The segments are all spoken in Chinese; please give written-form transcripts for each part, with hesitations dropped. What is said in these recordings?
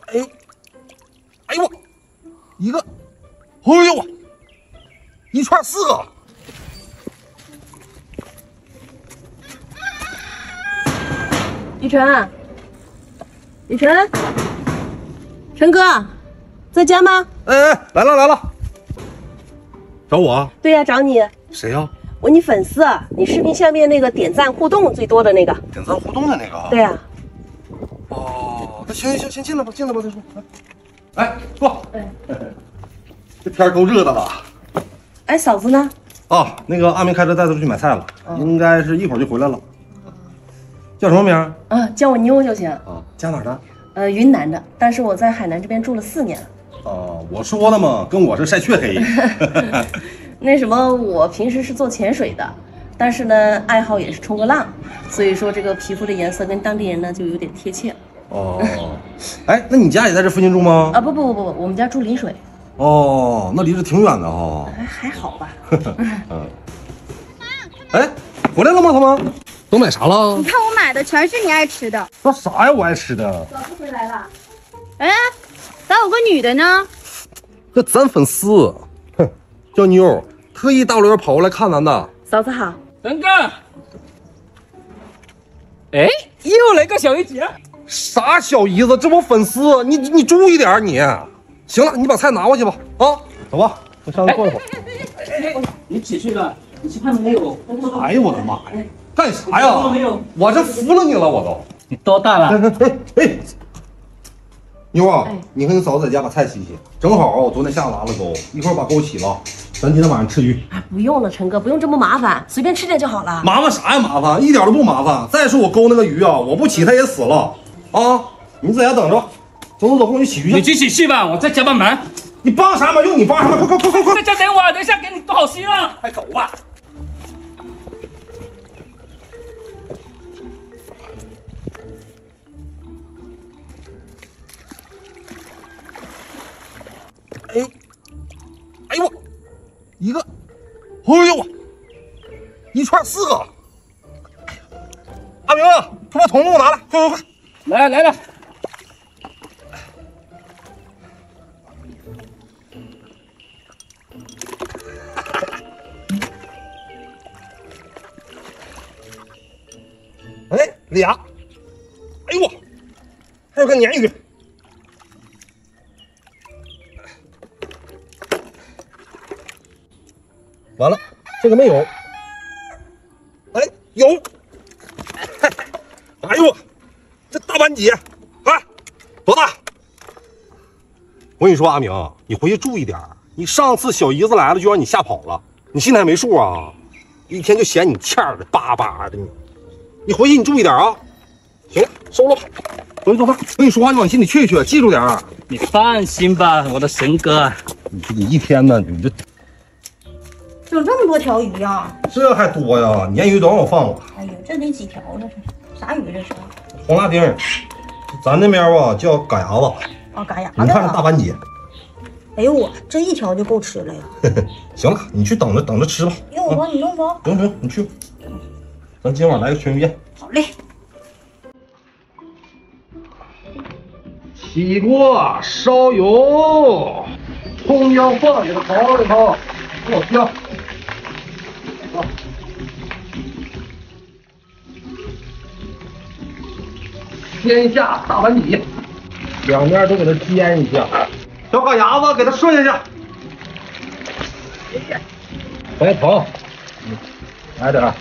哎，哎呦我，一个，哎呦我，一串4个。 雨辰，雨辰，陈哥，在家吗？ 哎，来了来了，找我？ 对呀，找你。 谁呀？ 我你粉丝，你视频下面那个点赞互动最多的那个。 点赞互动的那个？ 对呀。 哦，那行，先进来吧，进来吧再说。哎，坐。哎，这天够热的了。 哎，嫂子呢？ 啊，那个阿明开车带他出去买菜了，应该是一会儿就回来了。叫什么名？ 啊，叫我妞就行。 啊，家哪儿的？ 云南的，但是我在海南这边住了4年了。 哦，我说了嘛，跟我是晒雀黑。 那什么，我平时是做潜水的，但是呢，爱好也是冲个浪，所以说这个皮肤的颜色跟当地人呢就有点贴切。 哦，哎，那你家也在这附近住吗？ 啊，不，我们家住丽水。 哦，那离着挺远的哈。 还好吧。 嗯。哎，回来了吗？他们都买啥了？ 你看我买的全是你爱吃的。 那啥呀？我爱吃的。 老师回来了。 哎，咋有个女的呢？ 这咱粉丝，哼，叫妞，特意大老远跑过来看咱的。 嫂子好。 陈哥，哎，又来个小姨姐。 啥小姨子？这不粉丝，你注意点你。行了，你把菜拿过去吧。啊，走吧，我上去坐一会儿。 你几岁了？你吃饭了没有？ 哎呦我的妈呀！干啥呀？我这服了你了，我都。 你多大了？ 哎，妞啊，你和你嫂子在家把菜洗洗，正好我昨天下午拉了钩，一会儿把钩洗了，咱今天晚上吃鱼。 哎，不用了，陈哥，不用这么麻烦，随便吃点就好了。 麻烦啥呀？麻烦，一点都不麻烦。再说我钩那个鱼啊，我不起它也死了啊！你在家等着，走，跟我去洗鱼去。 你去洗去吧，我在家帮忙。 你帮啥忙？用你帮什么？快！ 在家等我，等一下给你做好戏了。快走吧。 哎呦我，一个，哎呦我，一串4个。阿明，快把桶给我拿来，快！ 来了。 哎，俩。哎呦我，还有个鲶鱼。完了，这个没有。哎，有。哎呦，这大斑节，啊，多大？我跟你说，阿明，你回去注意点。你上次小姨子来了就让你吓跑了，你心里还没数啊？一天就嫌你欠的巴巴的你回去你注意点啊。行了，收了吧，回去做饭。跟你说话你往心里去，记住点。 你放心吧，我的神哥。 你一天呢，你这。 怎么这么多条鱼啊？ 这还多呀！鲶鱼都让我放了。 哎呦，这得几条了？这啥鱼这是？ 黄辣丁，咱那边吧叫嘎牙子。 哦，嘎牙子。 你看这大斑节。 哎呦我，这一条就够吃了呀。 行了，你去等着吃吧。 用我帮你弄不？ 不用，你去吧。咱今晚来个全鱼宴。 好嘞。 起锅烧油，葱姜蒜给它炒一炒，爆香。先下大碗底，两面都给它煎一下。小嘎牙子给它顺下去。白糖，来点。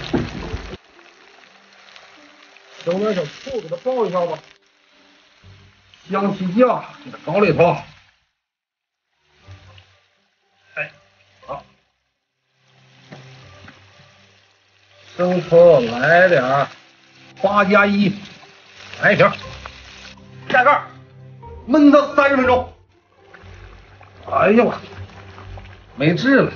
整点小醋给它爆一下吧。香皮酱给它搞里头。哎，好。生抽来点，8+1，来一瓶。盖盖，焖它30分钟。哎呀我，没治了。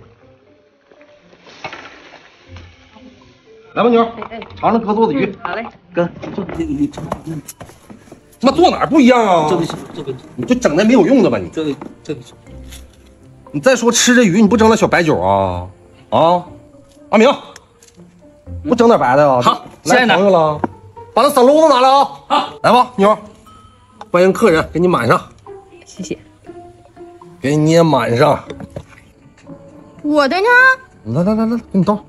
来吧，妞，尝尝哥做的鱼。 好嘞， 哥，你尝。 他妈做哪儿不一样啊？ 这个， 你就整那没有用的吧你。 这个， 你再说吃这鱼，你不整点小白酒啊？啊，阿明，不整点白的啊？ 好， 来朋友了，把那散篓子拿来啊！ 好， 来吧，妞。 欢迎客人，给你满上， 谢谢。 给你也满上。 我的呢？ 来，给你倒。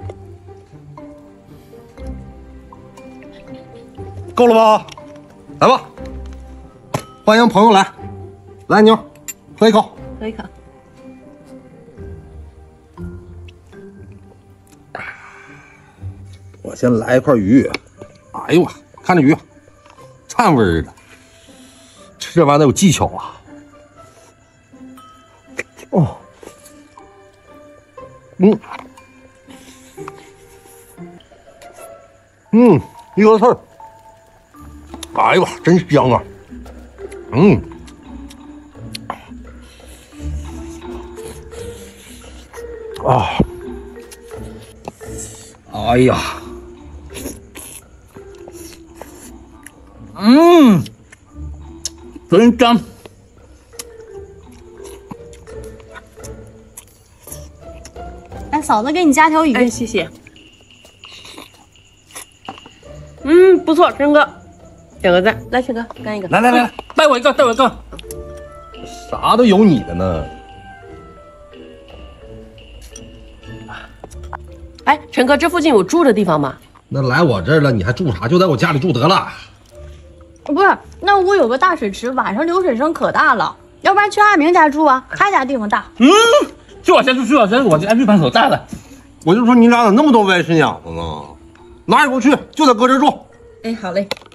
够了吧？来吧，欢迎朋友来。来，妞，喝一口。 喝一口。 我先来一块鱼。哎呦我，看这鱼，颤味儿的。吃这玩意儿得有技巧啊。哦，一个刺儿。哎呦，真香啊！哎呀， 真香。 哎，嫂子给你加条鱼。 哎，谢谢。不错，陈哥，点个赞。来，陈哥干一个。 来，带我一个，带我一个。 啥都有你的呢。 哎，陈哥，这附近有住的地方吗？ 那来我这儿了，你还住啥？就在我家里住得了。 不是，那屋有个大水池，晚上流水声可大了。要不然去阿明家住啊，他家地方大。 去我家住，我家浴缸可大了。 我就说你俩咋那么多歪心眼子呢？哪也不去，就在哥这儿住。 哎，好嘞。